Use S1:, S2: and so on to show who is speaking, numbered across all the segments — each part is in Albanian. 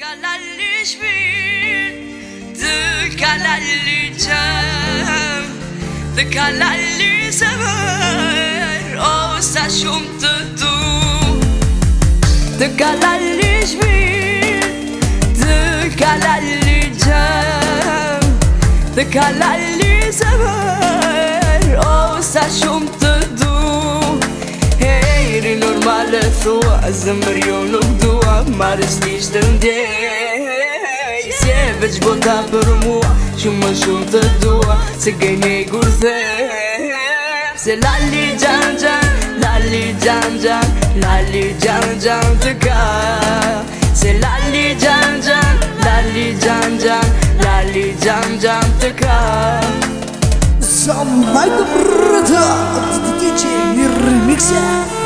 S1: ka lali shpin, të ka lali qëm, të ka lali zemër, o sa shumë të du. Të ka lali shpin, të ka lali qëm, të ka lali zemër, o sa shumë të du. Hejri normal e thua, zemër jo nuk dua, marrës nisht të ndjej. Si e veç bota për mua, shumë më shumë të dua, se gënje i kur them. Se lali gjan gjan, lali gjan gjan, lali gjan gjan të ka. Se lali gjan gjan, lali gjan gjan, lali gjan gjan të ka.
S2: Самайка брата, DJ Remixer.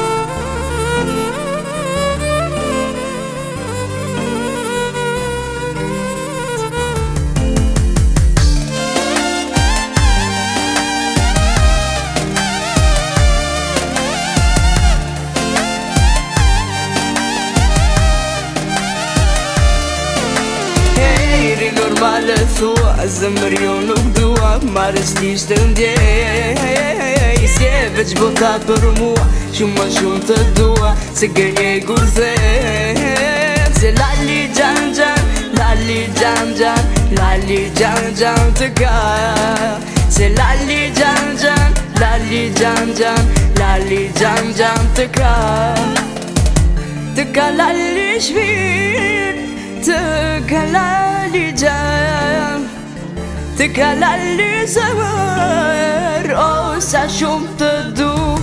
S1: Normal e thua, zemër jo nuk dua, marrës nisht të ndjej. Si e veç bota për mua, shumë më shumë të dua, se gënje i kur them. Se lali gjan gjan, lali gjan gjan, lali gjan gjan të ka. Se lali gjan gjan, lali gjan gjan, lali gjan gjan të ka. Të ka lali shpin, të ka lali gjan, të ka lali zemër, o sa shumë të du.